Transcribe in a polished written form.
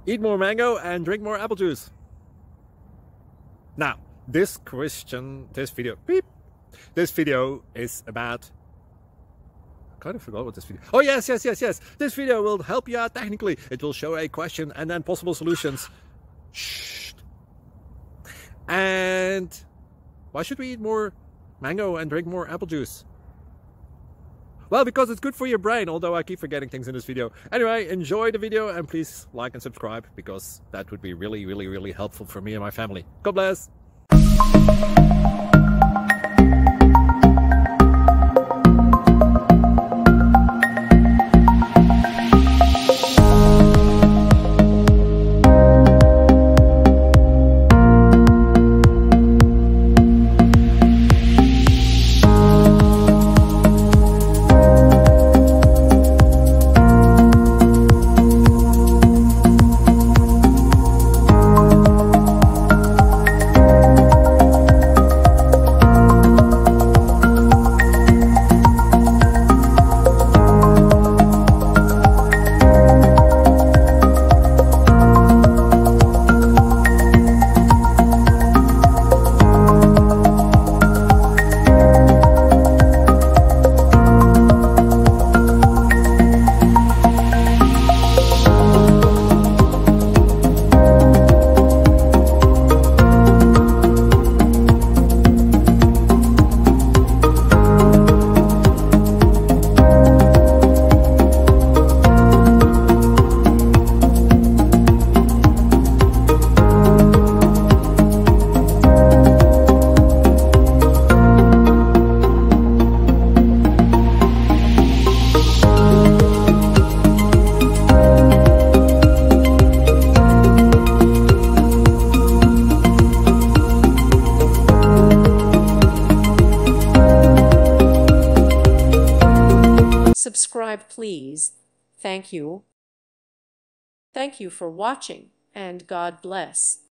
Eat more mango and drink more apple juice. Now, this video is about... I kind of forgot what this video... Oh, yes. This video will help you out technically. It will show a question and then possible solutions. Shh. And why should we eat more mango and drink more apple juice? Well, because it's good for your brain, although I keep forgetting things in this video. Anyway, enjoy the video and please like and subscribe, because that would be really helpful for me and my family. God bless! Subscribe, please. Thank you. Thank you for watching, and God bless.